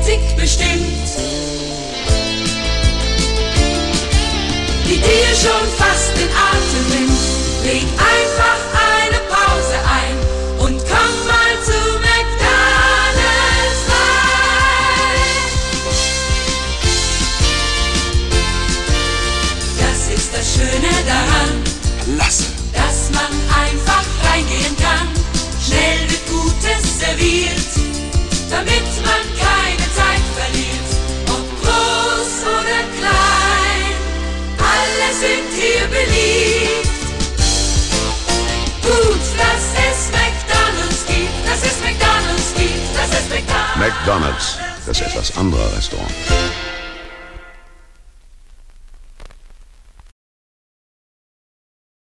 Ethik bestimmt, die dir schon fast den Atem nimmt. Leg einfach eine Pause ein und komm mal zu McDonald's rein. Das ist das Schöne daran, Klasse, dass man einfach reingehen kann. Schnell wird Gutes serviert, damit man keine Zeit verliert. Ob groß oder klein, alle sind hier beliebt. Gut, dass es McDonald's gibt, dass es McDonald's gibt, dass es McDonald's. McDonald's, das etwas andere Restaurant.